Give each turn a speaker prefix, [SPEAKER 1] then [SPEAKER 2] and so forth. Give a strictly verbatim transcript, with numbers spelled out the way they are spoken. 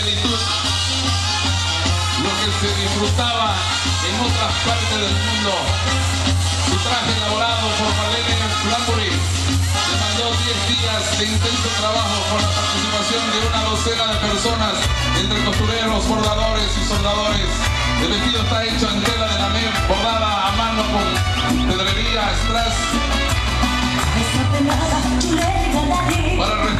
[SPEAKER 1] plenitud, lo que se disfrutaba en otras partes del mundo. Su traje elaborado por Marlene Flamburi demandó diez días de intenso trabajo con la participación de una docena de personas, entre costureros, bordadores y soldadores. El vestido está hecho en tela de lamé bordada a mano con pedrería, strass. Para